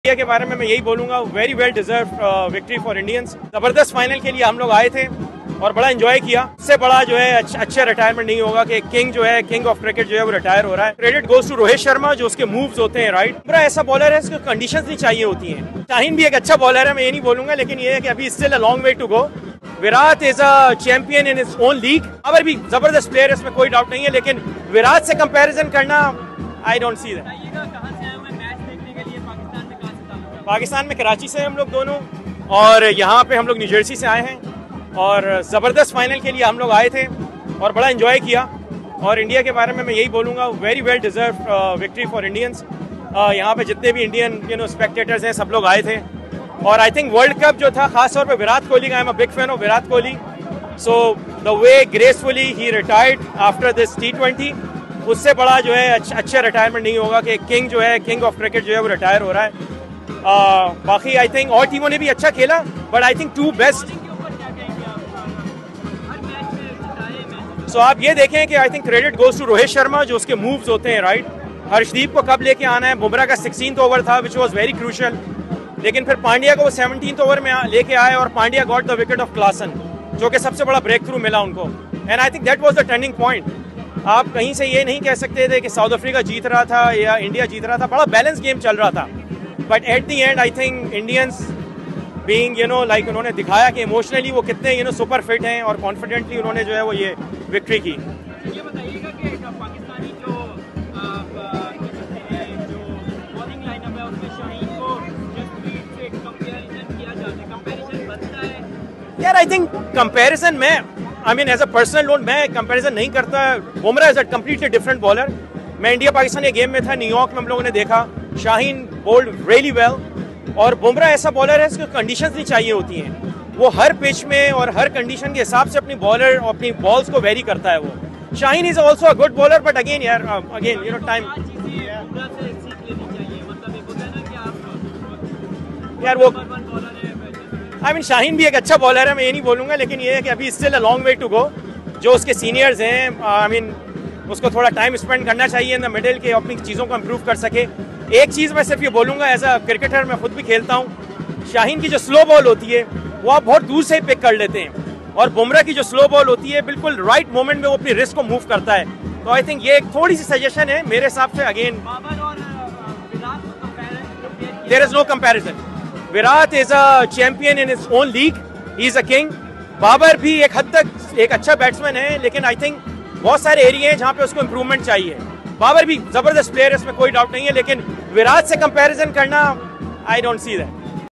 India के बारे में मैं यही बोलूंगा, very well deserve victory for Indians. जबरदस्त फाइनल के लिए हम लोग आए थे और बड़ा एंजॉय किया। इससे बड़ा जो है अच्छा रिटायरमेंट नहीं होगा कि किंग जो है, किंग ऑफ क्रिकेट जो है वो रिटायर हो रहा है। Credit goes to Rohit Sharma, जो उसके मूव्स होते हैं राइट। बुमराह ऐसा बॉलर है इसको कंडीशंस नहीं चाहिए होती हैं। शाहीन भी एक अच्छा बॉलर है, मैं ये नहीं बोलूंगा, लेकिन ये है कि अभी still a long way to go. Virat is a champion in his own league, अगर भी जबरदस्त प्लेयर, इसमें कोई डाउट नहीं है, लेकिन विराट से कंपैरिजन करना I don't see that. Pakistan में कराची से हम लोग दोनों, और यहाँ पे हम लोग न्यू जर्सी से आए हैं और ज़बरदस्त फाइनल के लिए हम लोग आए थे और बड़ा एंजॉय किया। और इंडिया के बारे में मैं यही बोलूँगा, very well deserve victory for Indians. यहाँ पे जितने भी इंडियन स्पेक्टेटर्स हैं सब लोग आए थे। और आई थिंक वर्ल्ड कप जो था खासतौर पे विराट कोहली का, I am a big fan of Virat Kohli. So the way gracefully ही रिटायर्ड आफ्टर दिस T20, उससे बड़ा जो है अच्छा रिटायरमेंट नहीं होगा कि किंग जो है, किंग ऑफ क्रिकेट जो है वो रिटायर हो रहा है। बाकी आई थिंक और टीमों ने भी अच्छा खेला, but I think to best. सो आप ये देखें कि I think credit goes to Rohit Sharma, जो उसके मूव्स होते हैं राइट। हर्षदीप को कब लेके आना है, बुमराह का 16th ओवर था विच वॉज वेरी क्रूशल, लेकिन फिर पांड्या को वो 17th ओवर में लेके आए और Pandya got the wicket of Klaasen, जो कि सबसे बड़ा ब्रेक थ्रू मिला उनको। And I think that was the turning point. आप कहीं से ये नहीं कह सकते थे कि साउथ अफ्रीका जीत रहा था या इंडिया जीत रहा था, बड़ा बैलेंस गेम चल रहा था। But at the end I think Indians being like उन्होंने दिखाया कि इमोशनली वो कितने सुपर फिट हैं और कॉन्फिडेंटली उन्होंने जो है वो ये विक्ट्री की। ये बताइएगा कि पाकिस्तानी जो बॉलिंग लाइनअप है उसमें शाहीन को जसप्रीत से कंपैरिजन किया जाता है, कंपैरिजन बनता है? यार आई थिंक कंपैरिजन में I mean as a personal note मैं कंपैरिजन नहीं करता। Bumrah is a completely different bowler. मैं इंडिया पाकिस्तान के गेम में था, न्यूयॉर्क में हम लोगों ने देखा, शाहीन बोल्ड रियली वेल। और बुमराह ऐसा बॉलर है इसको कंडीशंस नहीं चाहिए होती हैं। वो हर पिच में और हर कंडीशन के हिसाब से अपनी बॉलर और अपनी बॉल्स को वेरी करता है वो। Shaheen is also a good bowler, but again time यार वो आई मीन शाहीन भी एक अच्छा बॉलर है, मैं ये नहीं बोलूंगा, लेकिन ये है कि अभी still a long way to go. जो उसके सीनियर्स हैं आई मीन उसको थोड़ा टाइम स्पेंड करना चाहिए इन द मिडिल के अपनी चीज़ों को इम्प्रूव कर सके। एक चीज़ मैं सिर्फ ये बोलूँगा, एज अ क्रिकेटर मैं खुद भी खेलता हूँ, शाहीन की जो स्लो बॉल होती है वो आप बहुत दूर से ही पिक कर लेते हैं, और बुमराह की जो स्लो बॉल होती है बिल्कुल राइट मोमेंट में वो अपनी रिस्क को मूव करता है। तो आई थिंक ये एक थोड़ी सी सजेशन है मेरे हिसाब से। Again there is no comparison. Virat is a champion in his own league, he is a king. Babar भी एक हद तक एक अच्छा बैट्समैन है, लेकिन आई थिंक बहुत सारे एरिया हैं जहाँ पे उसको इम्प्रूवमेंट चाहिए। बाबर भी जबरदस्त प्लेयर है, इसमें कोई डाउट नहीं है, लेकिन विराट से कंपैरिजन करना आई डोंट सी दैट।